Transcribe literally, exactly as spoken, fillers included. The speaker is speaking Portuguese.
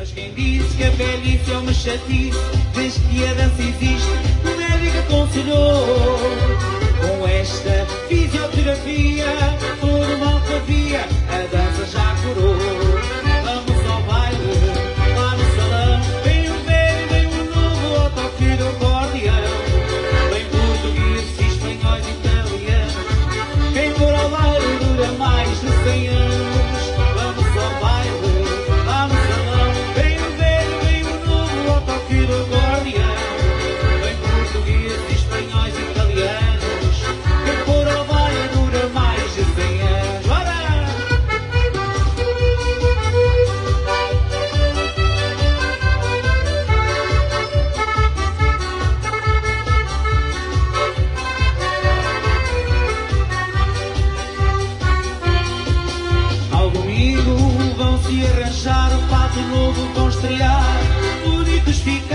Mas quem disse que a velhice é uma chatice, desde que a dança existe, o médico aconselhou. Com esta fisioterapia, todo mal que havia, a dança já curou. Vamos ao baile, lá no salão, vem o velho, vem o novo, ao toque do acordeão. Vem portugueses, espanhóis e italianos, quem for ao baile dura mais de cem anos. Vamos ao baile, lá no salão, vem o velho, vem o novo, ao toque do acordeão. Vem portugueses, espanhóis e italianos, quem for ao baile dura mais de cem anos. Ora! Ao domingo vão se arranjar, o fato novo vão estrear, bonitos ficar.